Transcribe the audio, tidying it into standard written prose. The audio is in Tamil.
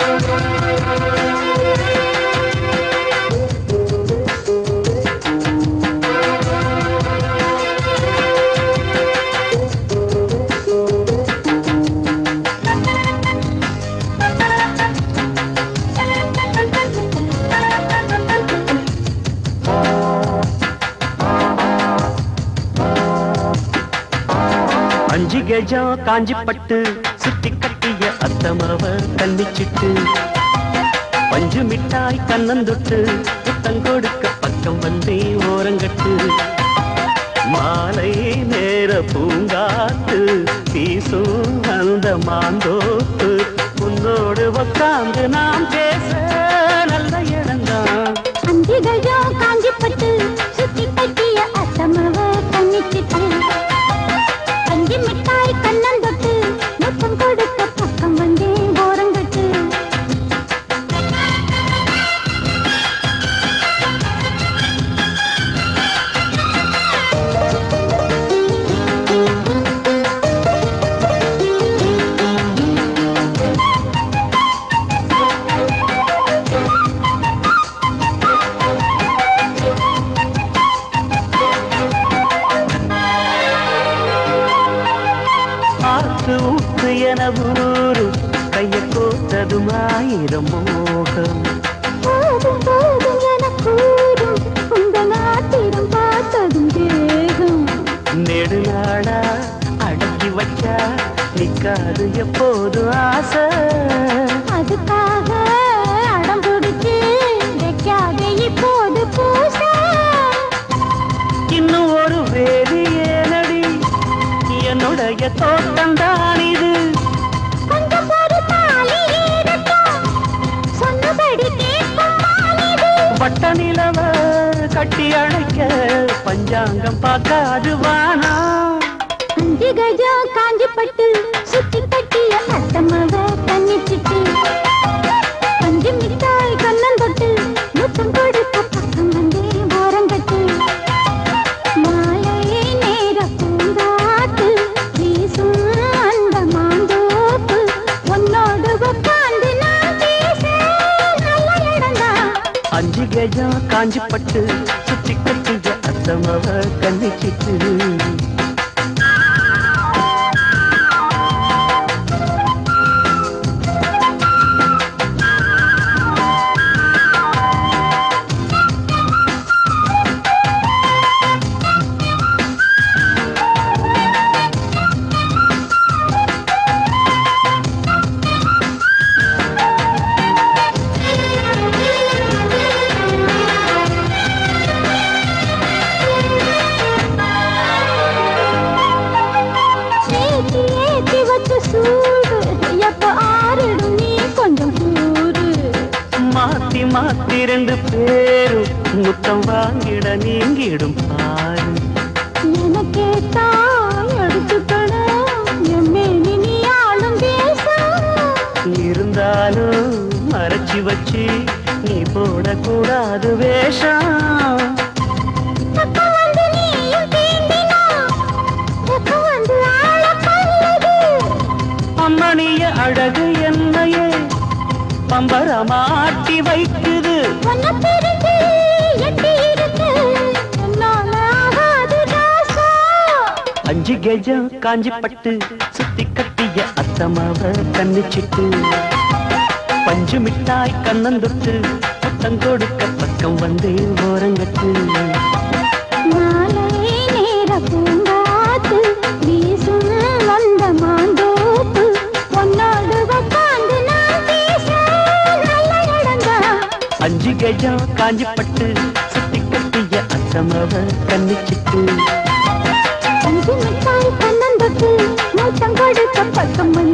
அஞ்சு கஜம் காஞ்சி பட்டு சுத்தி கட்டிய அத்தமவ கண்ணிச்சிட்டு பஞ்சு மிட்டாய் கண்ணந்தொட்டு புத்தங்கொடுக்க பக்கம் வந்தே ஓரங்கட்டு மாலை நேர பூங்காத்து வீசும் அந்த மாந்தோப்பு உன்னோடு உட்கார்ந்து நாம் பேச நல்ல இடம்தான். அஞ்சு கஜம் காஞ்சி பட்டு சுத்தி கட்டிய அத்தமவ கண்ணிச்சிட்டு பஞ்சு மிட்டாய் கண்ணந்தொட்டு முத்தம் கொடுக்க பக்கம் வந்தே ஓரங்கட்டு ஊத்து என ஊரு கைய கோத்ததும் ஆயிரம் மோகம் போதும் போதும் என கூறும் உங்கள் ஆத்திரம் பார்த்ததும் தேகம் நெடுநாடா அடக்கி வச்சா நிக்காது எப்போது ஆசை அதுக்காக அடம் பிடிச்சு வைக்காத இப்போது பூச இன்னும் ஒரு வேலி ஏனடி என்னுடைய தோட்டம்தான் இது கொஞ்சம் ஒரு தாலி ஏறட்டும் சொன்னபடி கேட்கும் மாலிது வட்ட நிலவ கட்டி அணைக்க பஞ்சாங்கம் பார்க்காது வானா. அஞ்சு கஜம் காஞ்சி பட்டு சுத்தி கட்டிய அத்தமவ கண்ணிச்சிட்டு பஞ்சு மிட்டாய் கண்ணந்தொட்டு முத்தம் கொடுக்க பக்கம் வந்தே ஓரங்கட்டு மாலை நேர பூங்காத்து வீசும் அந்த மாந்தோப்பு உன்னோடு உட்கார்ந்து நான் பேச நல்ல இடம்தான். அஞ்சு கஜம் காஞ்சி பட்டு சுத்தி கட்டிய அத்தமவ கண்ணிச்சிட்டு மாத்தி மாத்தி ரெண்டு பேரும் முத்தம் வாங்கிட நீங்கிடும் பாரு எனக்கேத்தா எடுத்துக்கணும் எம்மேனி நீ ஆளும் தேசம் இருந்தாலும் மறைச்சி வச்சு நீ போடக்கூடாது வேஷம் பக்கம் வந்து நீயும் தீண்டினா பக்கம் வந்து ஆள கொள்ளுது அம்மணிய அழகு என்னையே பம்பரமாட்டி வைக்குது உன்னை பிரிஞ்சு எட்டி இருக்கு என்னால ஆகாது ராசா. அஞ்சு கஜம் காஞ்சி பட்டு சுத்தி கட்டிய அத்தமாவ கண்ணிச்சிட்டு பஞ்சு மிட்டாய் கண்ணந்தொட்டு முத்தம் கொடுக்க பக்கம் வந்து ஓரங்கட்டு மாலை நேர பூங்காத்து வீசும் வந்த மாந்தோப்பு உன்னோடு உட்கார்ந்து நான் பேச நல்ல இடம்தான். அஞ்சு கஜம் காஞ்சி பட்டு சுத்தி கட்டிய அத்தமாவ கண்ணிச்சிட்டு பஞ்சு மிட்டாய் கண்ணந்தொட்டு முத்தம் கொடுக்க பக்கம்